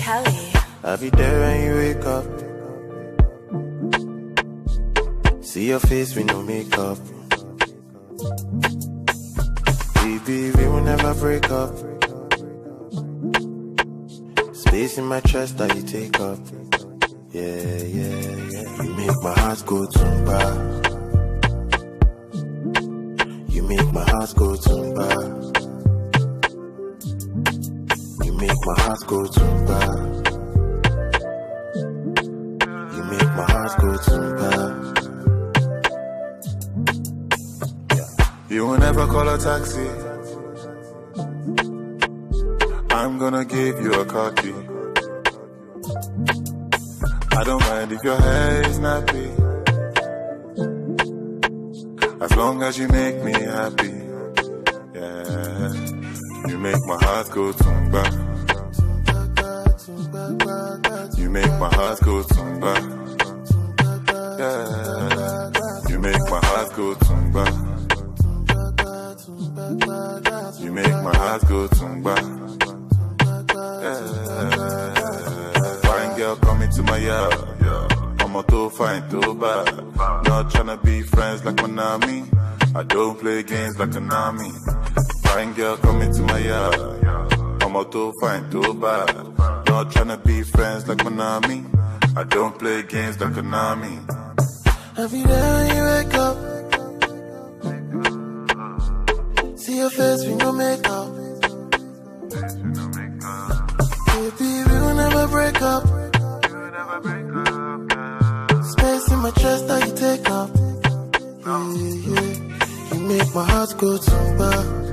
Kelly. I'll be there when you wake up. See your face with no makeup. Baby, we will never break up. Space in my chest that you take up. Yeah, yeah, yeah. You make my heart go tumba. You make my heart go tumba. You make my heart go tumba. You make my heart go tumba. You will never call a taxi. I'm gonna give you a car key. I don't mind if your hair is nappy, as long as you make me happy. Yeah, you make my heart go tumba. You make my heart go tumba. Yeah, you make my heart go tumba. You make my heart go tumba. Fine girl coming to my yard. I'm a too fine, too bad. Not tryna be friends like Konami. I don't play games like Konami. Fine girl coming to my yard. I'm a too fine, too bad. Not tryna be friends like Konami. I don't play games like Konami. Every day when you wake up, see your face with no makeup. Baby, we will never break up. Space in my chest that you take up. Yeah, yeah. You make my heart go tumba.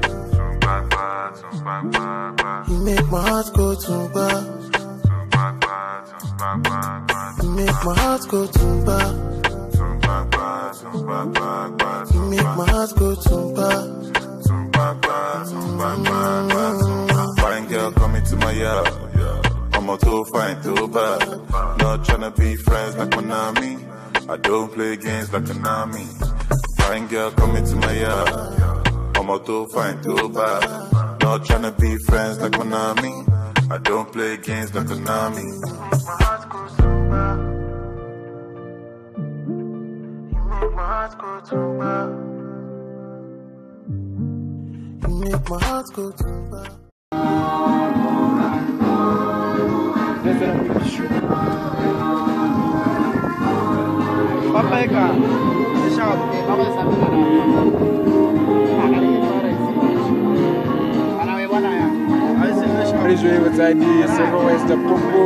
You make my heart go tumba. You make my heart go tumba. You make my heart go tumba. Fine girl coming to my yard. I'm a too fine, too bad. Not tryna be friends like Konami. I don't play games like Konami. Fine girl coming to my yard. I'm a too fine, too bad. Not tryna be friends like Konami. I don't play games like Konami. You make my heart go tumba. You make my heart go tumba. Papayka, deixa eu ver, vamos saber with ideas, everywhere's the popo.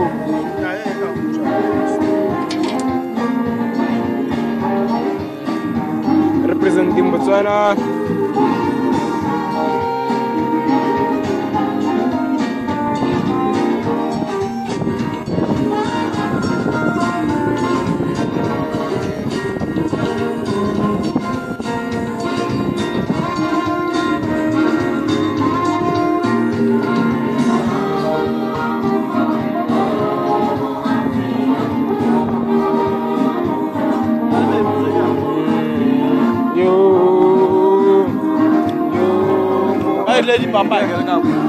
Representing Botswana. Lady Papa,